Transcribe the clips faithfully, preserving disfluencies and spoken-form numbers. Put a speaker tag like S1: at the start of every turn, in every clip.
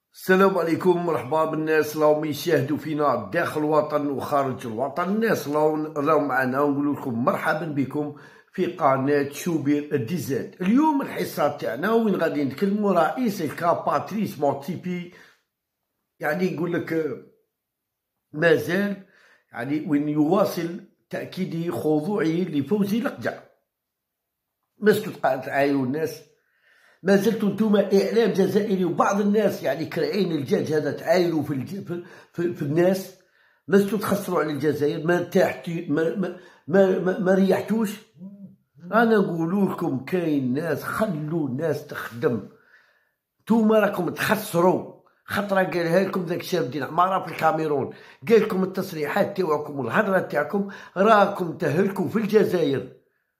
S1: السلام عليكم، مرحبا بالناس راهم يشاهدوا فينا داخل الوطن وخارج الوطن. الناس راهم معنا ونقول لكم مرحبا بكم في قناه شوبير ديزاد. اليوم الحصه تاعنا وين غادي نتكلموا رئيس الكا باتريس موتسيبي، يعني يقول لك مازال يعني وين يواصل تاكيد خضوعه لفوزي لقجع. باش تعايروا الناس، ما زلتوا نتوما اعلام جزائري وبعض الناس يعني كرعين الجاج هذا تعايروا في, الج... في, في, في الناس. ما زلتوا تخسروا على الجزائر، ما ارتحتي ما ما ما, ما, ما ريحتوش. انا نقول لكم كاين ناس خلوا الناس تخدم، نتوما راكم تخسروا. خطره قالها لكم ذاك الشاب ديال عماره في الكاميرون، قال لكم التصريحات تاعكم والهضره تاعكم راكم تهلكوا في الجزائر،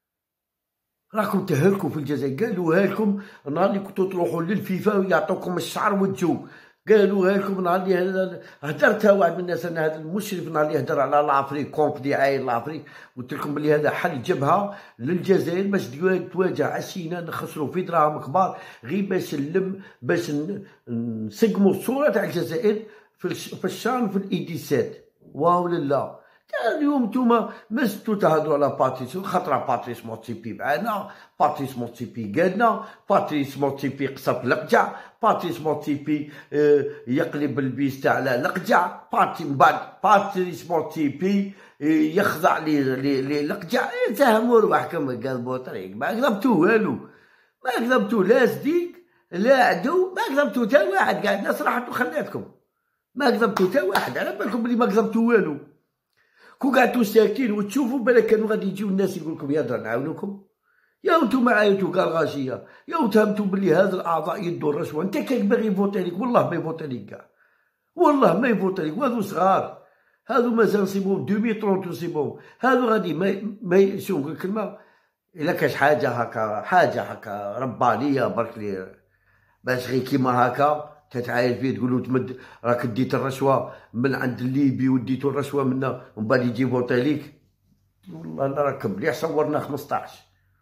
S1: راكم تهلكوا في الجزائر. قالوها لكم نهار اللي كنتو تروحوا للفيفا ويعطوكم الشعر والجو، قالوها لكم نهار اللي هدرتها واحد من الناس، انا هذا المشرف نهار اللي هدر على لافريك كونف دعايه لافريك، قلت لكم بلي هذا حل جبهه للجزائر باش تواجه عشينا نخسروا في دراهم كبار غير باش نلم باش نسقموا الصوره تاع الجزائر في الشان في الايديسات. واو لا اليوم نتوما ما زلتو تهضروا على باتريس، خاطر باتريس موتسيبي معانا، باتريس موتسيبي قالنا، باتريس موتسيبي قصف لقجع، باتريس موتسيبي اه يقلب البيس تاع لقجع، من بعد باتريس موتسيبي اه يخضع للقجع. تهموا رواحكم قلبوا طريق، ما كذبتو والو، ما كذبتو لا صديق لا عدو، ما كذبتو تا واحد، قاعد الناس راحت وخلاتكم، ما كذبتو تا واحد. على بالكم بلي ما كذبتو والو، كون قعدتو ساكتين وتشوفوا بالك كانوا غادي يجيو الناس يقول لكم يا درا نعاونوكم. يا نتوما عاينتو كالغاشيه، يا تهمتوا بلي هذا الاعضاء يدوا الرشوه. انت كان باغي يفوتي لك والله ما يفوتي لك كاع، والله ما يفوتي لك. وهذو صغار، هذو مازال نصيبهم ألفين وثلاثين نصيبهم، هذو غادي ما ما شوف الكلمه. الا كاش حاجه هكا حاجه هكا ربانيه برك لي باش غير كيما هكا تتعاير فيه تقولوا تمد راك ديت الرشوه من عند الليبي وديتو الرشوه منا ومن بعد يجي يفوتي ليك. والله لا راك مليح صورنا خمسطاش.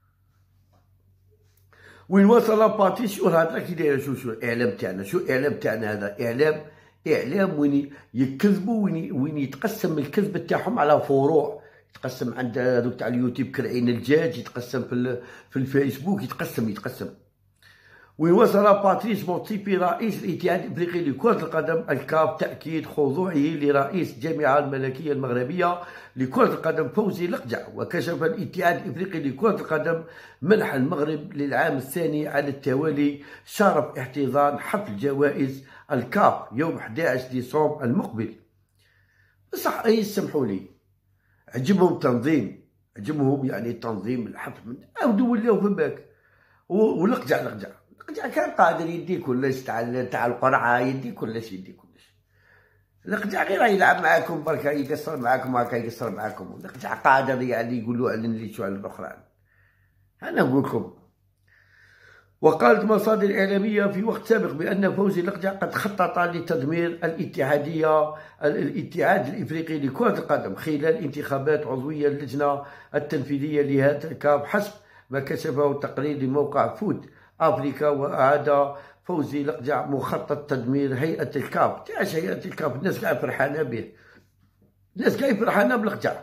S1: وين وصل باتريس شو الهضره كي دايره؟ شو شو الاعلام تاعنا، شو الاعلام تاعنا هذا اعلام اعلام وين يكذبوا، وين وين يتقسم الكذب تاعهم على فروع، يتقسم عند هذوك تاع اليوتيوب كرعين الدجاج، يتقسم في في الفيسبوك، يتقسم يتقسم. وين وصل باتريس موتسيبي رئيس الاتحاد الافريقي لكرة القدم الكاف تأكيد خضوعه لرئيس الجامعة الملكية المغربية لكرة القدم فوزي لقجع. وكشف الاتحاد الافريقي لكرة القدم منح المغرب للعام الثاني على التوالي شرف احتضان حفل جوائز الكاف يوم أحد عشر ديسمبر المقبل. بصح اي سمحوا لي، عجبهم التنظيم، عجبهم يعني تنظيم الحفل، من عاودوا ولاو في باك ولقجع لقجع لقجع كان قادر يدي كلش تاع تاع القرعه، يدي كلش يدي كلش. لقجع غير يلعب معاكم برك، يقصر معاكم هكا يقصر معاكم. لقجع قادر يعني يقولوا على اللي شو على الاخرين. انا نقول لكم، وقالت مصادر إعلامية في وقت سابق بأن فوزي لقجع قد خطط لتدمير الاتحادية الاتحاد الإفريقي لكرة القدم خلال انتخابات عضوية اللجنة التنفيذية لهذا الكاف حسب ما كشفه تقرير لموقع فوت أفريكا. وأعاد فوزي لقجع مخطط تدمير هيئة الكاف. تعاش هيئة الكاف؟ الناس قاعدة فرحانة به، الناس قاعدة فرحانة بلقجع،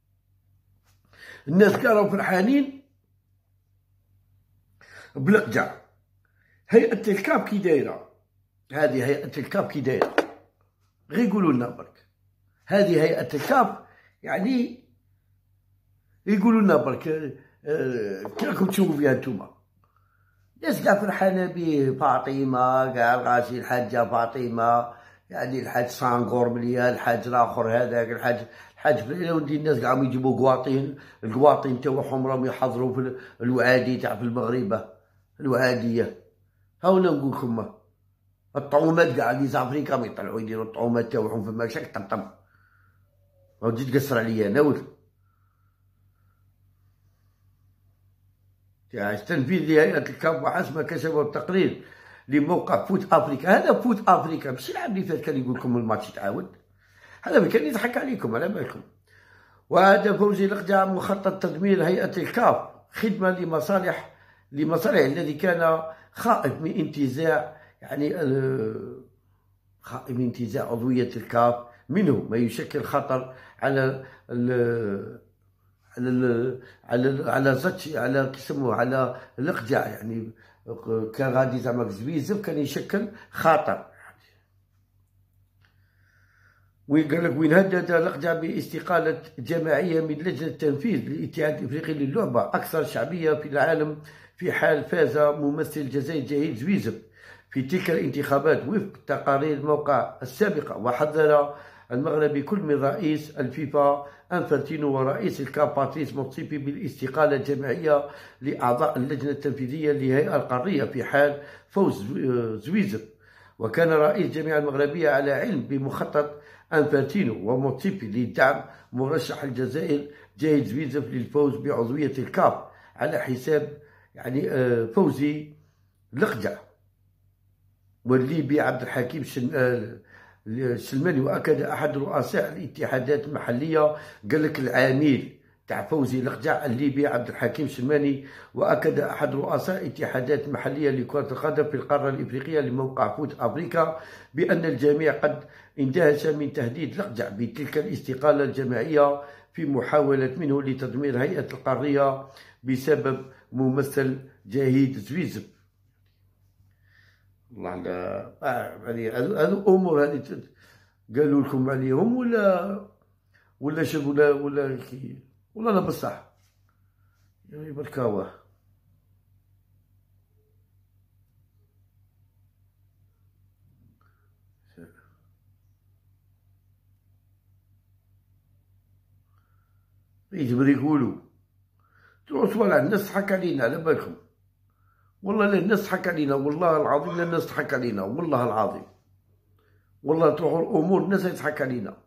S1: الناس كانوا فرحانين بلقجع. هيئة الكاف كي دايرة؟ هذه هيئة الكاف كي دايرة؟ غير يقولوا لنا برك هذه هيئة الكاف، يعني يقولوا لنا برك كي راكم تشوفوا فيها نتوما. الناس كاع فرحانة به، فاطمة كاع الغاشي، الحاجة فاطمة، يعني الحاج سانغور مليا، الحاج الآخر هذاك الحاج الحاج فلان. ودي الناس كاع يجيبوا قواطين، القواطين تاعهم راهم يحضروا في الوعادي تاع في المغربة، الوعادية. هاونا نقول لكم الطعومات كاع لي زافريكا ما يطلعوا يديروا الطعومات تاعهم في المشاك طمطم. ما تجي تقصر عليا انا ولد. تنفيذ لهيئة الكاف وحسب ما كشفه التقرير لموقع فوت افريكا. هذا فوت افريكا ماشي العام اللي فات كان يقول لكم الماتش يتعاود، هذا كان يضحك عليكم على بالكم. وهذا فوزي لقجع مخطط تدمير هيئة الكاف خدمة لمصالح لمصالح الذي كان خائف من انتزاع يعني من انتزاع عضوية الكاف منه، ما يشكل خطر على ال على ال على ال على زج على كيسموه على الإقجاع، يعني كان غادي زعما زويزف كان يشكل خطر. وين قال لك وين هدد الإقجاع باستقالة جماعية من لجنة التنفيذ للاتحاد الإفريقي للعبة أكثر شعبية في العالم، في حال فاز ممثل الجزائر جهيد زويزف في تلك الانتخابات وفق تقارير الموقع السابقة. وحذر المغربي كل من رئيس الفيفا انفانتينو ورئيس الكاف باتريس موتسيبي بالاستقالة الجماعية لأعضاء اللجنة التنفيذية للهيئة القارية في حال فوز زويزف. وكان رئيس الجامعة المغربية على علم بمخطط انفانتينو وموتسيبي لدعم مرشح الجزائر جهيد زويزف للفوز بعضوية الكاف على حساب يعني فوزي الإقجاع. والليبي عبد الحكيم السلماني، وأكد أحد رؤساء الاتحادات المحلية، قال لك العميل تاع فوزي الإقجاع الليبي عبد الحكيم السلماني، وأكد أحد رؤساء الاتحادات المحلية لكرة القدم في القارة الإفريقية لموقع فوت أفريقيا بأن الجميع قد اندهش من تهديد الإقجاع بتلك الاستقالة الجماعية في محاولة منه لتدمير هيئة القارية بسبب ممثل جهيد زويزف. والله على هذه هذو امور هذه قالوا لكم عليهم ولا ولا شوف ولا ولا كي ولا لا بصح يعني بركاوه. يجبر يقولوا تروحوا تولع الناس تضحك علينا على بالكم. والله لا الناس تضحك علينا، والله العظيم لا الناس تضحك علينا، والله العظيم والله تروحوا الامور الناس يضحك علينا.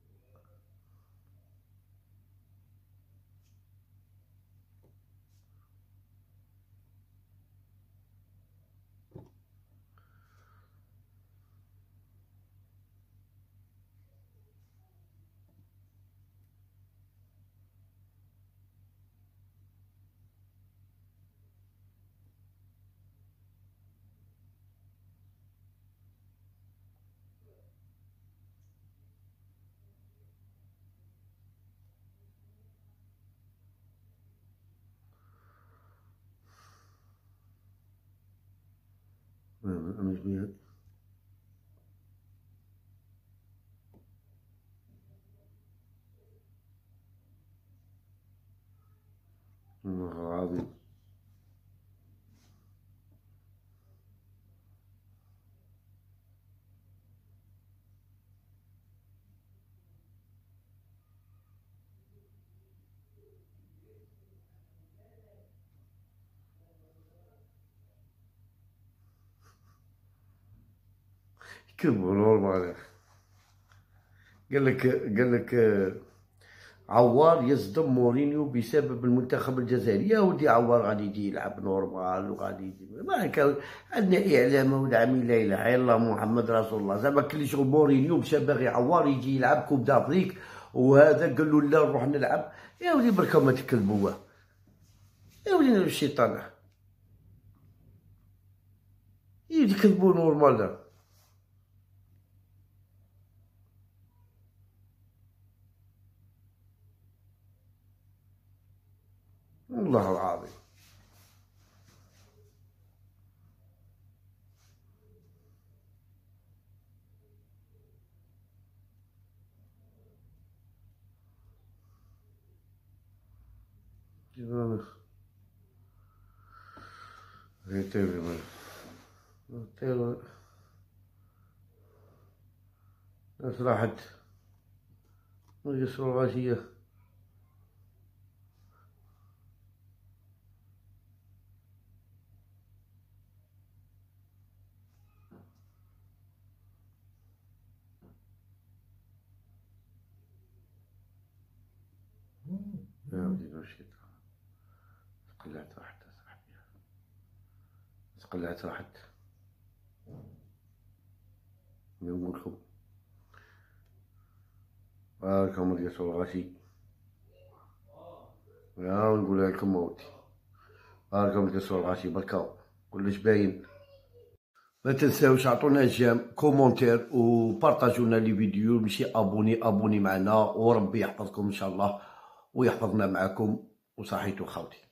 S1: والله العظيم يكذبوا نورمال. قال لك قال لك عوار يصدم مورينيو بسبب المنتخب الجزائري. يا ودي عوار غادي يجي يلعب نورمال وغادي يجي ما كان عندنا اعلام ودعمي لا اله الا الله محمد رسول الله. زعما كلي شغل مورينيو مشى باغي عوار يجي يلعب كوب دافريك، وهذا قال له لا نروح نلعب. يا ودي بركا ما تكلبوه، يا ودي الشيطان يجي يكذبوا نورمال. والله العظيم الناس راحت يسروا الغاشية. يا ودي الشيطان تقلعت راحت صاحبي، تقلعت راحت نقول لكم. هاكم يسروا الغاشي يا ونقول لكم موتي. هاكم يسروا الغاشي بركاو كلش باين. ما تنساوش عطونا جيم كومونتير وبارطاجونا لي فيديو، ماشي ابوني ابوني معنا، وربي يحفظكم ان شاء الله ويحفظنا معكم. وصحيتو خاوتي.